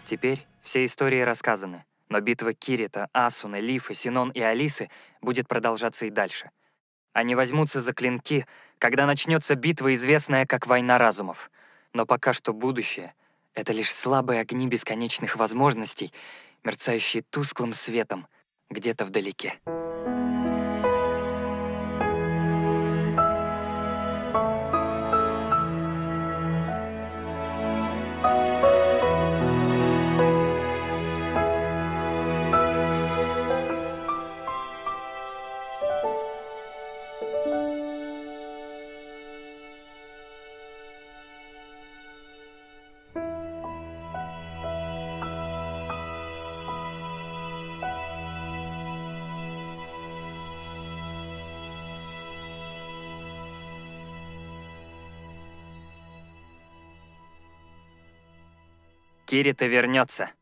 Теперь все истории рассказаны, но битва Кирита, Асуны, Лифы, Синон и Алисы будет продолжаться и дальше. Они возьмутся за клинки, когда начнется битва, известная как «Война разумов». Но пока что будущее — это лишь слабые огни бесконечных возможностей, мерцающие тусклым светом где-то вдалеке. Кирита вернется.